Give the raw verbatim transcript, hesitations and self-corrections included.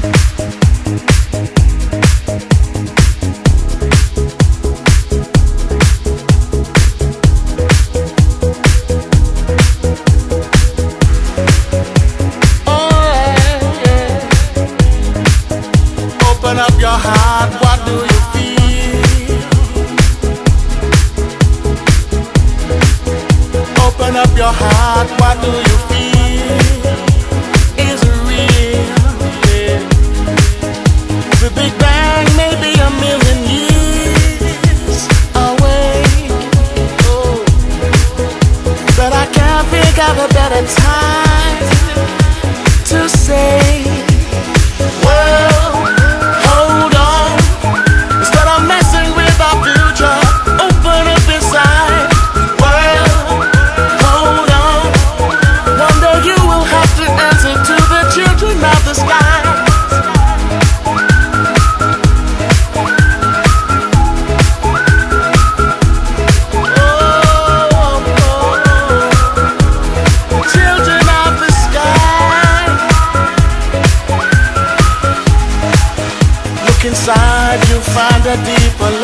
Open up your heart, what do you feel? Open up your heart, what do you feel? Is it real? Yeah. The Big Bang may be a million years away, oh, but I can't think of a better time to say, well, hold on, instead of messing with our future, open up inside. Well, hold on, one day you will have to answer to the children of the sky. Inside you find a deeper